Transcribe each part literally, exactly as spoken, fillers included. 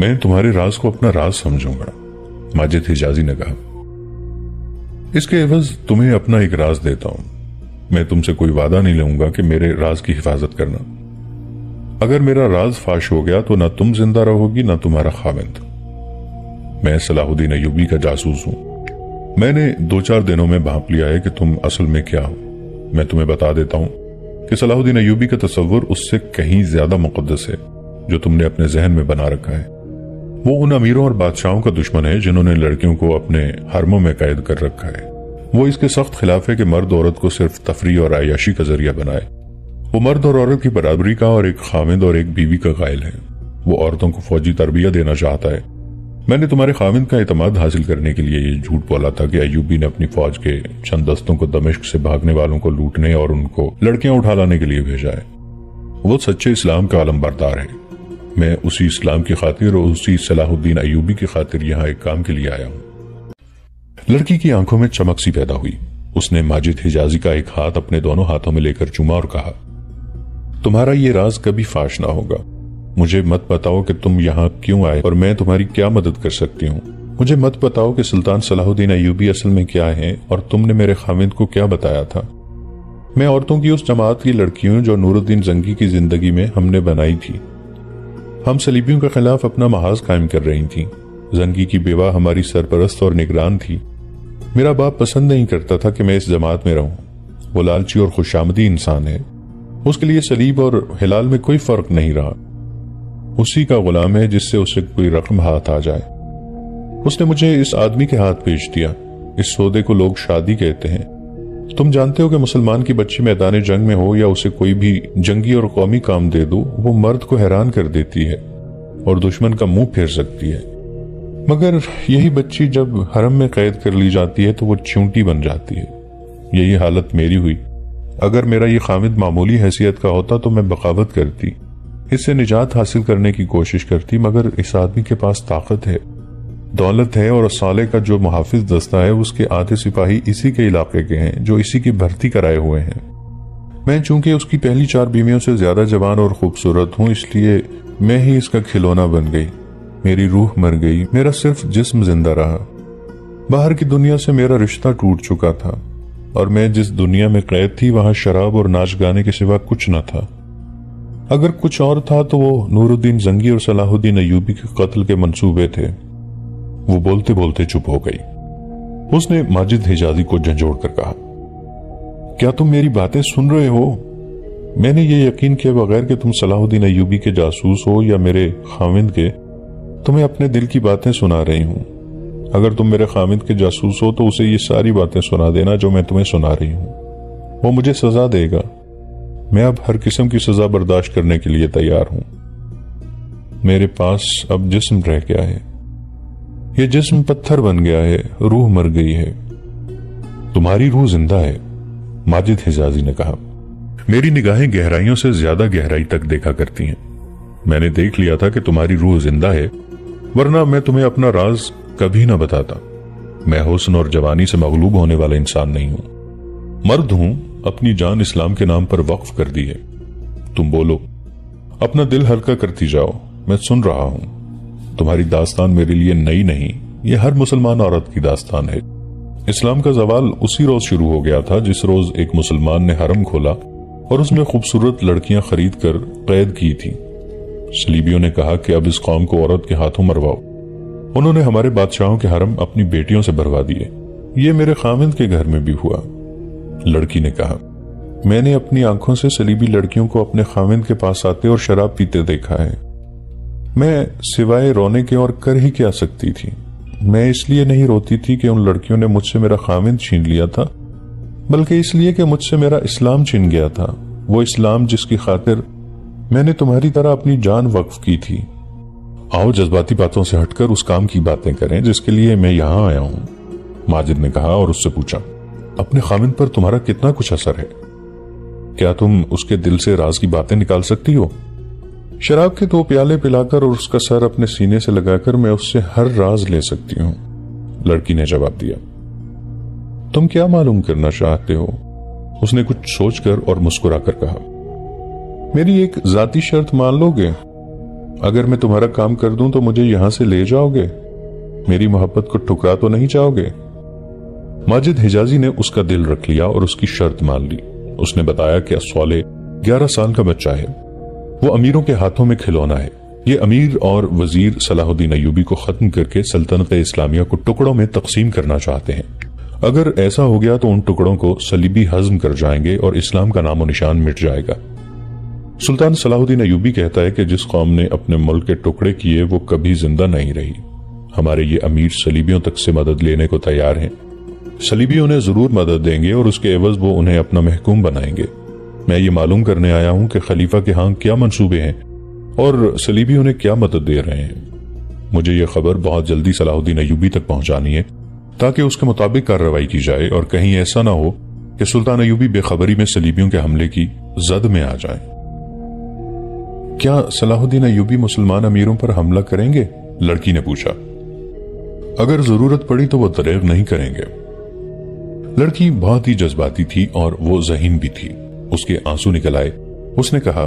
میں تمہارے راز کو اپنا راز سمجھوں گا، ماجد حجازی نے کہا۔ اس کے عوض تمہیں اپنا ایک راز دیتا ہوں۔ میں تم سے کوئی وعدہ نہیں لوں گا کہ میرے راز کی حفاظت کرنا۔ اگر میرا راز فاش ہو گیا تو نہ تم زندہ رہو گی نہ تمہارا خاوند۔ میں صلاح الدین ایوبی کا جاسوس ہوں۔ میں نے دو چار دنوں میں بھانپ لیا ہے کہ تم اصل میں کیا ہو۔ میں تمہیں بتا دیتا ہوں کہ صلاح الدین ایوبی کا تصور اس سے کہیں زیادہ مقدس ہے جو تم نے اپنے ذہن میں بنا رکھا ہے۔ وہ ان امیروں اور بادشاہوں کا دشمن ہے جنہوں نے لڑکیوں کو اپنے حرموں میں قید کر رکھا ہے۔ وہ اس کے سخت خلاف ہے کہ مرد عورت کو صرف تفریح اور عیاشی کا ذریعہ بنائے۔ وہ مرد اور عورت کی برابری کا اور ایک خاوند اور ایک بیوی کا قائل ہے۔ وہ عورتوں کو فوجی تربیت دینا چاہتا ہے۔ میں نے تمہارے خاوند کا اعتماد حاصل کرنے کے لیے یہ جھوٹ بولا تھا کہ ایوبی نے اپنی فوج کے چند دستوں کو دمشق سے بھاگنے والوں کو لوٹنے اور ان کو لڑکیاں اٹھا لانے کے لیے بھیجا ہے۔ وہ سچے اسلام کا علم بردار ہے۔ میں اسی اسلام کی خاطر اور اسی صلاح الدین ایوبی کی خاطر یہاں ایک کام کے لیے آیا ہوں۔ لڑکی کی آنکھوں میں چمک سی پیدا ہوئی۔ اس نے ماجد حجازی کا ایک ہاتھ اپنے دونوں ہاتھوں میں لے کر چوما اور کہا، تمہارا یہ راز کبھی فاش نہ ہوگا۔ مجھے مت بتاؤ کہ تم یہاں کیوں آئے اور میں تمہاری کیا مدد کر سکتی ہوں۔ مجھے مت بتاؤ کہ سلطان صلاح الدین ایوبی اصل میں کیا ہیں اور تم نے میرے خاوند کو کیا بتایا تھا۔ میں عورتوں کی اس جماعت کی لڑکی ہوں جو نور الدین زنگی کی زندگی میں ہم نے بنائی تھی۔ ہم صلیبیوں کے خلاف اپنا محاذ قائم کر رہی تھیں۔ زنگی کی بیوہ ہماری سرپرست اور نگران تھی۔ میرا باپ پسند نہیں کرتا تھا کہ میں اس جماعت میں رہوں۔ وہ لالچی اور خوشامدی انسان ہے۔ اس کے لیے صلیب اور ہلال میں کوئی فرق نہیں رہا۔ اسی کا غلام ہے جس سے اسے کوئی رقم ہاتھ آ جائے۔ اس نے مجھے اس آدمی کے ہاتھ بھیج دیا۔ اس سودے کو لوگ شادی کہتے ہیں۔ تم جانتے ہو کہ مسلمان کی بچی میدان جنگ میں ہو یا اسے کوئی بھی جنگی اور قومی کام دے دو، وہ مرد کو حیران کر دیتی ہے اور دشمن کا منہ پھیر سکتی ہے۔ مگر یہی بچی جب حرم میں قید کر لی جاتی ہے تو وہ چونٹی بن جاتی ہے۔ یہی حالت میری ہوئی۔ اگر میرا یہ خاوند معمولی حیثیت کا ہوتا تو میں بغاوت کرتی، اس سے نجات حاصل کرنے کی کوشش کرتی، مگر اس آدمی کے پاس طاقت ہے، دولت ہے اور صالح کا جو محافظ دستہ ہے اس کے آدھے سپاہی اسی کے علاقے کے ہیں جو اسی کی بھرتی کرائے ہوئے ہیں۔ میں چونکہ اس کی پہلی چار بیویوں سے زیادہ جوان اور خوبصورت ہوں، اس لیے میں ہی اس کا کھلونا بن گئی۔ میری روح مر گئی، میرا صرف جسم زندہ رہا۔ باہر کی دنیا سے میرا رشتہ ٹوٹ چکا تھا اور میں جس دنیا میں قید تھی وہاں شراب اور ناچ گانے کے سوا کچھ نہ تھا۔ اگر کچھ اور تھا تو وہ نور الدین زنگی اور صلاح الدین ایوبی کے قتل کے منصوبے تھے۔ وہ بولتے بولتے چپ ہو گئی۔ اس نے ماجد حجازی کو جھنجھوڑ کر کہا، کیا تم میری باتیں سن رہے ہو؟ میں نے یہ یقین کیے بغیر کہ تم صلاح الدین ایوبی کے جاسوس ہو یا میرے خاوند کے، تمہیں اپنے دل کی باتیں سنا رہی ہوں۔ اگر تم میرے خاوند کے جاسوس ہو تو اسے یہ ساری باتیں سنا دینا جو میں تمہیں سنا رہی ہوں۔ وہ مجھے سزا دے گا۔ میں اب ہر قسم کی سزا برداشت کرنے کے لیے تیار ہوں۔ میرے پاس اب جسم رہ گیا ہے۔ یہ جسم پتھر بن گیا ہے، روح مر گئی ہے۔ تمہاری روح زندہ ہے، ماجد حجازی نے کہا۔ میری نگاہیں گہرائیوں سے زیادہ گہرائی تک دیکھا کرتی ہیں۔ میں نے دیکھ لیا تھا کہ تمہاری روح زندہ ہے، ورنہ میں تمہیں اپنا راز کبھی نہ بتاتا۔ میں حسن اور جوانی سے مغلوب ہونے والا انسان نہیں ہوں۔ مرد ہوں، اپنی جان اسلام کے نام پر وقف کر دی ہے۔ تم بولو، اپنا دل ہلکا کرتی جاؤ، میں سن رہا ہوں۔ تمہاری داستان میرے لیے نئی نہیں، یہ ہر مسلمان عورت کی داستان ہے۔ اسلام کا زوال اسی روز شروع ہو گیا تھا جس روز ایک مسلمان نے حرم کھولا اور اس میں خوبصورت لڑکیاں خرید کر قید کی تھی۔ صلیبیوں نے کہا کہ اب اس قوم کو عورت کے ہاتھوں مرواؤ۔ انہوں نے ہمارے بادشاہوں کے حرم اپنی بیٹیوں سے بھروا دیے۔ یہ میرے خاوند کے گھر میں بھی ہوا۔ لڑکی نے کہا، میں نے اپنی آنکھوں سے صلیبی لڑکیوں کو اپنے خاوند کے پاس آتے اور شراب پیتے دیکھا ہے۔ میں سوائے رونے کے اور کر ہی کیا سکتی تھی؟ میں اس لیے نہیں روتی تھی کہ ان لڑکیوں نے مجھ سے میرا خاوند چھین لیا تھا، بلکہ اس لیے کہ مجھ سے میرا اسلام چھن گیا تھا، وہ اسلام جس کی خاطر میں نے تمہاری طرح اپنی جان وقف کی تھی۔ آؤ جذباتی باتوں سے ہٹ کر اس کام کی باتیں کریں جس کے لیے میں یہاں آیا ہوں، ماجد نے کہا اور اس سے پوچھا، اپنے خاوند پر تمہارا کتنا کچھ اثر ہے؟ کیا تم اس کے دل سے راز کی باتیں نکال سکتی ہو؟ شراب کے دو پیالے پلا کر اور اس کا سر اپنے سینے سے لگا کر میں اس سے ہر راز لے سکتی ہوں، لڑکی نے جواب دیا۔ تم کیا معلوم کرنا چاہتے ہو؟ اس نے کچھ سوچ کر اور مسکرا کر کہا، میری ایک ذاتی شرط مان لو گے؟ اگر میں تمہارا کام کر دوں تو مجھے یہاں سے لے جاؤ گے؟ میری محبت کو ٹھکرا تو نہیں چاہو گے؟ ماجد حجازی نے اس کا دل رکھ لیا اور اس کی شرط مان لی۔ اس نے بتایا کہ صالح گیارہ سال کا بچہ ہے، وہ امیروں کے ہاتھوں میں کھلونا ہے۔ یہ امیر اور وزیر صلاح الدین ایوبی کو ختم کر کے سلطنت اسلامیہ کو ٹکڑوں میں تقسیم کرنا چاہتے ہیں۔ اگر ایسا ہو گیا تو ان ٹکڑوں کو صلیبی ہضم کر جائیں گے اور اسلام کا نام و نشان مٹ جائے گا۔ سلطان صلاح الدین ایوبی کہتا ہے کہ جس قوم نے اپنے ملک کے ٹکڑے کیے وہ کبھی زندہ نہیں رہی۔ ہمارے یہ امیر صلیبیوں تک سے مدد لینے کو تیار ہیں۔ صلیبی انہیں ضرور مدد دیں گے اور اس کے عوض وہ انہیں اپنا محکوم بنائیں گے۔ میں یہ معلوم کرنے آیا ہوں کہ خلیفہ کے ہاں کیا منصوبے ہیں اور صلیبی انہیں کیا مدد دے رہے ہیں۔ مجھے یہ خبر بہت جلدی صلاح الدین ایوبی تک پہنچانی ہے تاکہ اس کے مطابق کارروائی کی جائے اور کہیں ایسا نہ ہو کہ سلطان ایوبی بے خبری میں صلیبیوں کے حملے کی زد میں آ جائیں۔ کیا صلاح الدین ایوبی مسلمان امیروں پر حملہ کریں گے؟ لڑکی نے پوچھا۔ اگر ضرورت پڑی تو وہ دریغ نہیں کریں گے۔ لڑکی بہت ہی جذباتی تھی اور وہ ذہین بھی تھی۔ اس کے آنسو نکل آئے۔ اس نے کہا،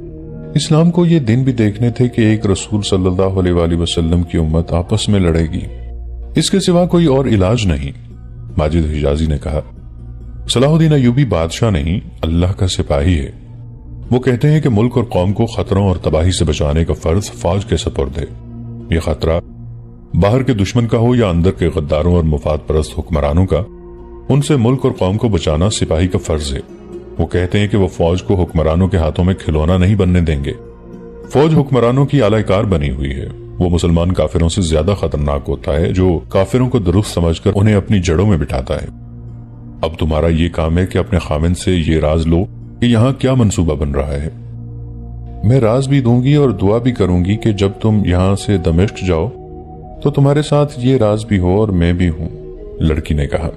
اسلام کو یہ دن بھی دیکھنے تھے کہ ایک رسول صلی اللہ علیہ وآلہ وسلم کی امت آپس میں لڑے گی، اس کے سوا کوئی اور علاج نہیں۔ ماجد حجازی نے کہا، صلاح الدین ایوبی بادشاہ نہیں، اللہ کا سپاہی ہے۔ وہ کہتے ہیں کہ ملک اور قوم کو خطروں اور تباہی سے بچانے کا فرض فوج کے سپرد ہے۔ یہ خطرہ باہر کے دشمن کا ہو یا اندر کے غداروں اور مفاد پرست حکمرانوں کا، ان سے ملک اور قوم کو بچانا سپاہی کا فرض ہے۔ وہ کہتے ہیں کہ وہ فوج کو حکمرانوں کے ہاتھوں میں کھلونا نہیں بننے دیں گے۔ فوج حکمرانوں کی اعلی کار بنی ہوئی ہے۔ وہ مسلمان کافروں سے زیادہ خطرناک ہوتا ہے جو کافروں کو درست سمجھ کر انہیں اپنی جڑوں میں بٹھاتا ہے۔ اب تمہارا یہ کام ہے کہ اپنے خاوند سے یہ راز لو کہ یہاں کیا منصوبہ بن رہا ہے۔ میں راز بھی دوں گی اور دعا بھی کروں گی کہ جب تم یہاں سے دمشق جاؤ تو تمہارے ساتھ یہ راز بھی ہو اور میں بھی ہوں، لڑکی نے کہا۔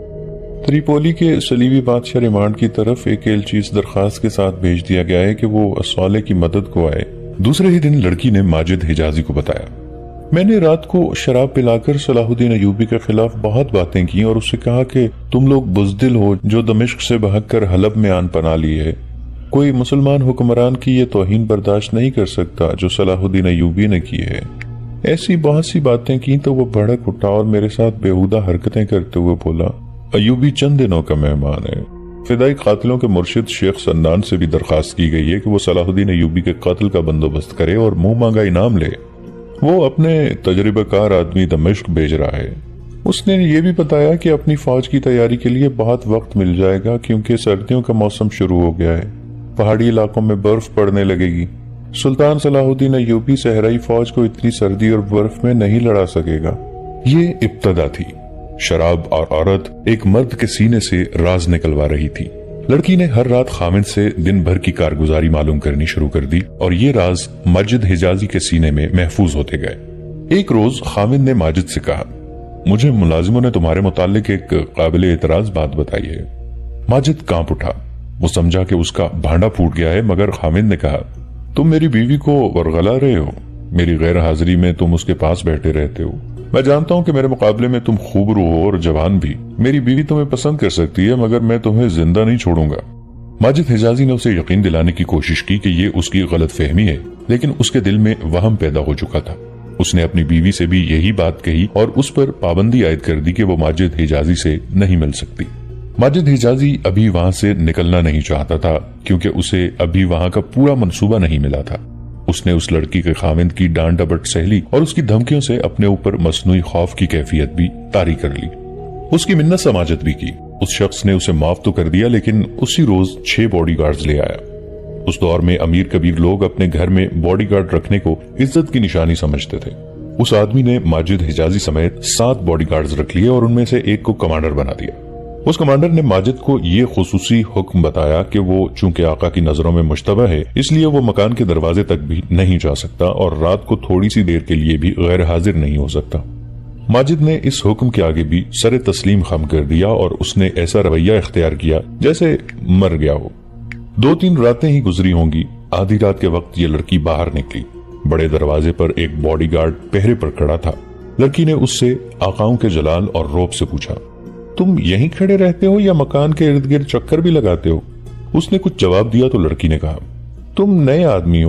تریپولی کے صلیبی بادشاہ ریمانڈ کی طرف ایک ایلچی اس درخواست کے ساتھ بھیج دیا گیا ہے کہ وہ صالح کی مدد کو آئے۔ دوسرے ہی دن لڑکی نے ماجد حجازی کو بتایا، میں نے رات کو شراب پلا کر صلاح الدین ایوبی کے خلاف بہت باتیں کی اور اس سے کہا کہ تم لوگ بزدل ہو جو دمشق سے بھاگ کر حلب میں آن پناہ لی ہے۔ کوئی مسلمان حکمران کی یہ توہین برداشت نہیں کر سکتا جو صلاح الدین ایوبی نے کی ہے۔ ایسی بہت سی باتیں کی تو وہ بھڑک اٹھا اور میرے ساتھ بےہودہ حرکتیں کرتے ہوئے بولا، ایوبی چند دنوں کا مہمان ہے۔ فدائی قاتلوں کے مرشد شیخ سنان سے بھی درخواست کی گئی ہے کہ وہ صلاح الدین ایوبی کے قتل کا بندوبست کرے اور منہ مانگا انعام لے۔ وہ اپنے تجربہ کار آدمی دمشق بھیج رہا ہے۔ اس نے یہ بھی بتایا کہ اپنی فوج کی تیاری کے لیے بہت وقت مل جائے گا کیونکہ سردیوں کا موسم شروع ہو گیا ہے، پہاڑی علاقوں میں برف پڑنے لگے گی۔ سلطان صلاح الدین ایوبی صحرائی فوج کو اتنی سردی اور برف میں نہیں لڑا سکے گا۔ یہ ابتدا تھی۔ شراب اور عورت ایک مرد کے سینے سے راز نکلوا رہی تھی۔ لڑکی نے ہر رات خامد سے دن بھر کی کارگزاری معلوم کرنی شروع کر دی اور یہ راز ماجد حجازی کے سینے میں محفوظ ہوتے گئے۔ ایک روز خامد نے ماجد سے کہا، مجھے ملازموں نے تمہارے متعلق ایک قابل اعتراض بات بتائی ہے۔ ماجد کانپ اٹھا۔ وہ سمجھا کہ اس کا بھانڈا پھوٹ گیا ہے، مگر خامد نے کہا، تم میری بیوی کو ورغلا رہے ہو۔ میری غیر حاضری میں تم اس کے پاس بیٹھے رہتے ہو۔ میں جانتا ہوں کہ میرے مقابلے میں تم خوبرو ہو اور جوان بھی۔ میری بیوی تمہیں پسند کر سکتی ہے مگر میں تمہیں زندہ نہیں چھوڑوں گا۔ ماجد حجازی نے اسے یقین دلانے کی کوشش کی کہ یہ اس کی غلط فہمی ہے، لیکن اس کے دل میں وہم پیدا ہو چکا تھا۔ اس نے اپنی بیوی سے بھی یہی بات کہی اور اس پر پابندی عائد کر دی کہ وہ ماجد حجازی سے نہیں مل سکتی۔ ماجد حجازی ابھی وہاں سے نکلنا نہیں چاہتا تھا کیونکہ اسے ابھی وہاں کا پورا منصوبہ نہیں ملا تھا۔ اس نے اس لڑکی کے خاوند کی ڈانٹ ڈپٹ سہ لی اور اس کی دھمکیوں سے اپنے اوپر مصنوعی خوف کی کیفیت بھی طاری کر لی۔ اس کی منت سماجت بھی کی۔ اس شخص نے اسے معاف تو کر دیا لیکن اسی روز چھ باڈی گارڈز لے آیا۔ اس دور میں امیر کبیر لوگ اپنے گھر میں باڈی گارڈ رکھنے کو عزت کی نشانی سمجھتے تھے۔ اس آدمی نے ماجد حجازی سمیت سات باڈی گارڈز رکھ لیے اور ان میں سے ایک کو کمانڈر بنا دیا۔ اس کمانڈر نے ماجد کو یہ خصوصی حکم بتایا کہ وہ چونکہ آقا کی نظروں میں مشتبہ ہے اس لیے وہ مکان کے دروازے تک بھی نہیں جا سکتا اور رات کو تھوڑی سی دیر کے لیے بھی غیر حاضر نہیں ہو سکتا۔ ماجد نے اس حکم کے آگے بھی سر تسلیم خم کر دیا اور اس نے ایسا رویہ اختیار کیا جیسے مر گیا ہو۔ دو تین راتیں ہی گزری ہوں گی۔ آدھی رات کے وقت یہ لڑکی باہر نکلی۔ بڑے دروازے پر ایک باڈی گارڈ پہرے پر کھڑا تھا۔ لڑکی نے اس سے آقاؤں کے جلال اور روب سے پوچھا، تم یہیں کھڑے رہتے ہو یا مکان کے ارد گرد چکر بھی لگاتے ہو؟ اس نے کچھ جواب دیا تو لڑکی نے کہا، تم نئے آدمی ہو،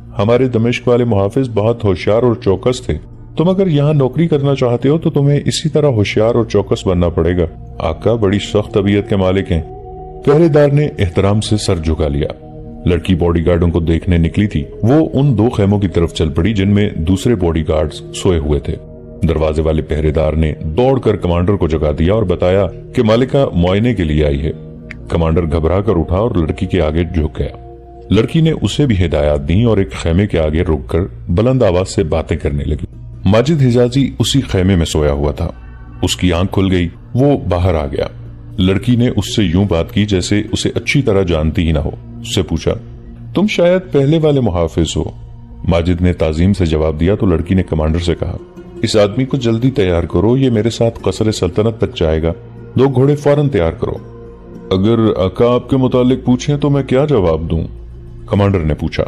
हमारे दमिश्क वाले मुहाफिज बहुत होशियार और चौकस थे। तुम अगर यहाँ नौकरी करना चाहते हो तो तुम्हें इसी तरह होशियार और चौकस बनना पड़ेगा। आका बड़ी सख्त तबीयत के मालिक हैं। पहरेदार ने एहतराम से सर झुका लिया। लड़की बॉडीगार्डों को देखने निकली थी। वो उन दो खेमों की तरफ चल पड़ी जिनमें दूसरे बॉडीगार्ड्स सोए हुए थे। दरवाजे वाले पहरेदार ने दौड़कर कमांडर को जगा दिया और बताया कि मालिका मुआयने के लिए आई है। कमांडर घबरा कर उठा और लड़की के आगे झुक गया। लड़की ने उसे भी हिदायत दी और एक खेमे के आगे रुककर बुलंद आवाज से बातें करने लगी। माजिद हिजाजी उसी खेमे में सोया हुआ था। उसकी आंख खुल गई। वो बाहर आ गया। लड़की ने उससे यूं बात की जैसे उसे अच्छी तरह जानती ही ना हो। उससे पूछा, तुम शायद पहले वाले मुहाफिज हो। माजिद ने ताजीम से जवाब दिया तो लड़की ने कमांडर से कहा, इस आदमी को जल्दी तैयार करो, ये मेरे साथ कसर सल्तनत तक जाएगा। दो घोड़े फौरन तैयार करो। अगर आका आपके मुतालिक पूछें तो मैं क्या जवाब दूं? कमांडर ने पूछा।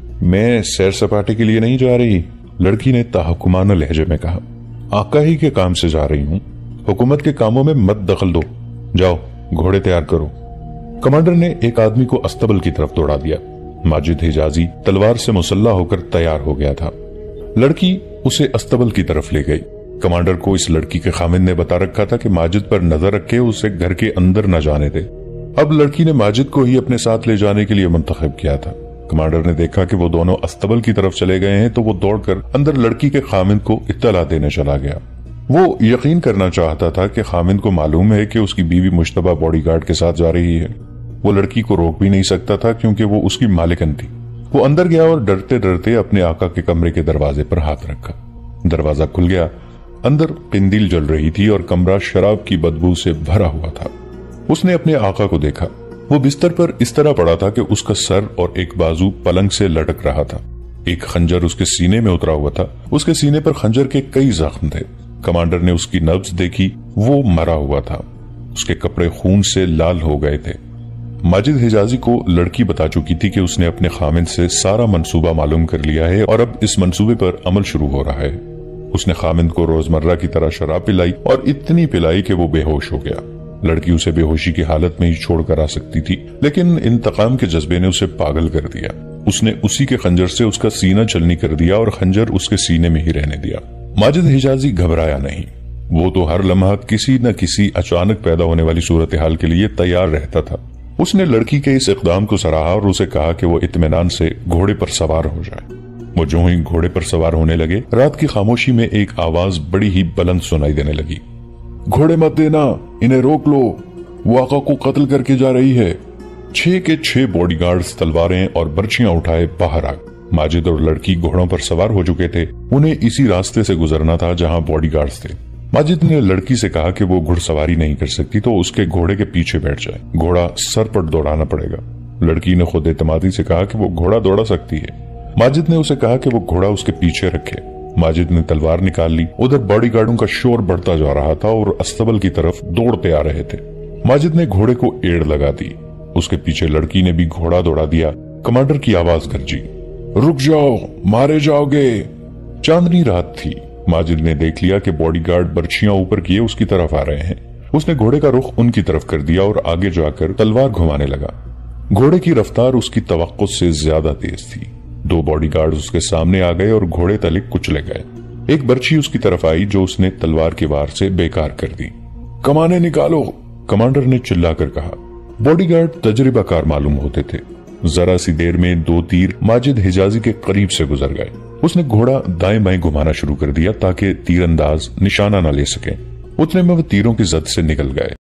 मैं सैर सपाटे के लिए नहीं जा रही, लड़की ने ताहकुमाना लहजे में कहा। आका ही के काम से जा रही हूँ। हुकूमत के कामों में मत दखल दो। जाओ घोड़े तैयार करो। कमांडर ने एक आदमी को अस्तबल की तरफ दौड़ा दिया। माजिद हिजाजी तलवार से मुसल्ला होकर तैयार हो गया था। लड़की उसे अस्तबल की तरफ ले गई। कमांडर को इस लड़की के खामिद ने बता रखा था कि माजिद पर नजर रखे उसे घर के अंदर न जाने दे। अब लड़की ने माजिद को ही अपने साथ ले जाने के लिए मुंतखब किया था। कमांडर ने देखा कि वो दोनों अस्तबल की तरफ चले गए हैं तो वो दौड़कर अंदर लड़की के खामिद को इत्तला देने चला गया। वो यकीन करना चाहता था कि खामिद को मालूम है कि उसकी बीवी मुश्तबा बॉडीगार्ड के साथ जा रही है। वो लड़की को रोक भी नहीं सकता था क्योंकि वो उसकी मालिकन थी। वो अंदर गया और डरते डरते अपने आका के कमरे के दरवाजे पर हाथ रखा। दरवाजा खुल गया। अंदर किंदील जल रही थी और कमरा शराब की बदबू से भरा हुआ था। उसने अपने आका को देखा। वो बिस्तर पर इस तरह पड़ा था कि उसका सर और एक बाजू पलंग से लटक रहा था। एक खंजर उसके सीने में उतरा हुआ था। उसके सीने पर खंजर के कई जख्म थे। कमांडर ने उसकी नब्ज देखी। वो मरा हुआ था। उसके कपड़े खून से लाल हो गए थे। माजिद हिजाजी को लड़की बता चुकी थी कि उसने अपने खामिद से सारा मंसूबा मालूम कर लिया है और अब इस मंसूबे पर अमल शुरू हो रहा है। उसने खामिद को रोजमर्रा की तरह शराब पिलाई और इतनी पिलाई कि वो बेहोश हो गया। लड़की उसे बेहोशी की हालत में ही छोड़कर आ सकती थी, लेकिन इंतकाम के जज्बे ने उसे पागल कर दिया। उसने उसी के खंजर से उसका सीना छलनी कर दिया और खंजर उसके सीने में ही रहने दिया। माजिद हिजाजी घबराया नहीं। वो तो हर लम्हा किसी न किसी अचानक पैदा होने वाली सूरत हाल के लिए तैयार रहता था। उसने लड़की के इस इकदाम को सराहा और उसे कहा कि वो इत्मीनान से घोड़े पर सवार हो जाए। वो जो ही घोड़े पर सवार होने लगे, रात की खामोशी में एक आवाज बड़ी ही बुलंद सुनाई देने लगी। घोड़े मत देना, इन्हें रोक लो, वो आका को कत्ल करके जा रही है। छह के छह बॉडीगार्ड्स तलवारें और बर्छियां उठाए बाहर आ गए। माजिद और लड़की घोड़ों पर सवार हो चुके थे। उन्हें इसी रास्ते से गुजरना था जहां बॉडीगार्ड्स थे। माजिद ने लड़की से कहा कि वो घुड़सवारी नहीं कर सकती तो उसके घोड़े के पीछे बैठ जाए। घोड़ा सर पर दौड़ाना पड़ेगा। लड़की ने खुद एतमादी से कहा कि वो घोड़ा दौड़ा सकती है। माजिद ने उसे कहा कि वो घोड़ा उसके पीछे रखे। माजिद ने तलवार निकाल ली। उधर बॉडीगार्डों का शोर बढ़ता जा रहा था और अस्तबल की तरफ दौड़ते आ रहे थे। माजिद ने घोड़े को एड़ लगा दी। उसके पीछे लड़की ने भी घोड़ा दौड़ा दिया। कमांडर की आवाज गरजी, रुक जाओ, मारे जाओगे। चांदनी रात थी। माजिद ने देख लिया कि बॉडीगार्ड बर्छियां ऊपर किए उसकी तरफ आ रहे हैं। उसने घोड़े का रुख उनकी तरफ कर दिया और आगे जाकर तलवार घुमाने लगा। घोड़े की रफ्तार उसकी तवक्को से ज्यादा तेज थी। दो बॉडीगार्ड उसके सामने आ गए और घोड़े तले कुचले गए। एक बर्छी उसकी तरफ आई जो उसने तलवार के वार से बेकार कर दी। कमाने निकालो, कमांडर ने चिल्लाकर कहा। बॉडीगार्ड तजर्बाकार मालूम होते थे। जरा सी देर में दो तीर माजिद हिजाजी के करीब से गुजर गए। उसने घोड़ा दाएं बाएं घुमाना शुरू कर दिया ताकि तीरंदाज निशाना न ले सके। उतने में वो तीरों की जद से निकल गए।